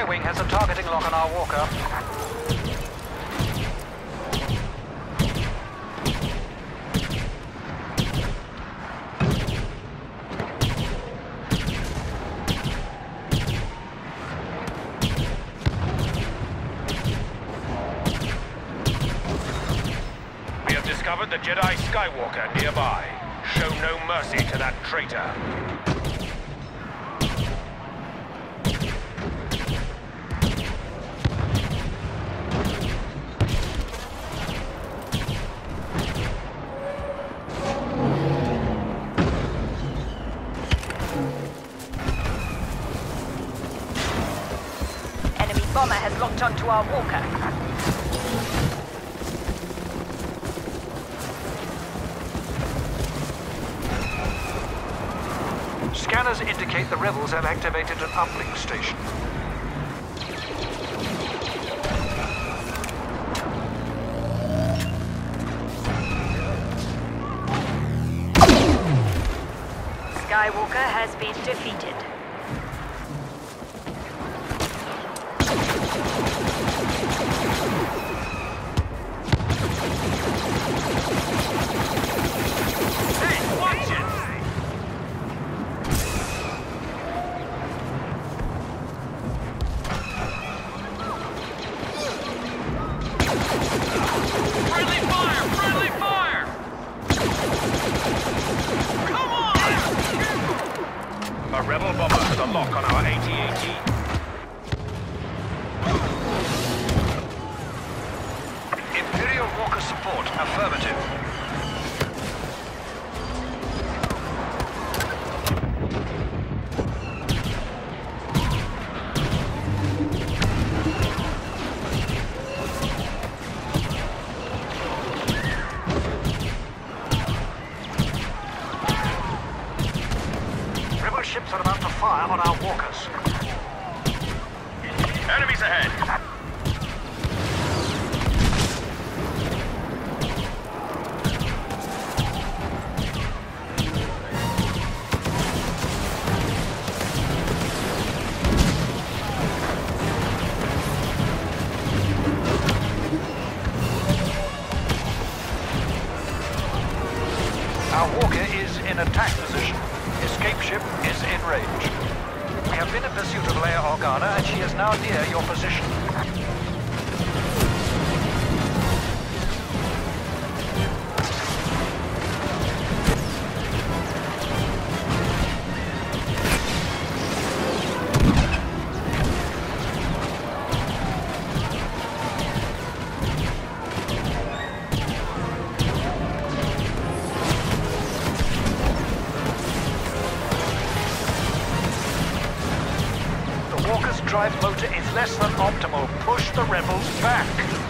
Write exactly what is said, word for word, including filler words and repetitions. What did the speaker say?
Skywing has a targeting lock on our walker. We have discovered the Jedi Skywalker nearby. Show no mercy to that traitor. Enemy bomber has locked onto our walker. Scanners indicate the rebels have activated an uplink station. Skywalker has been defeated. Hey, watch it! Friendly fire! Friendly fire! Come on! A rebel bomber has a lock on our A T A T. Imperial Walker support, affirmative. Rebel ships are about to fire on our walkers. Enemies ahead! Our walker is in attack position. Escape ship is in range. We have been in pursuit of Leia Organa, and she is now near your position. Walker's drive motor is less than optimal. Push the rebels back.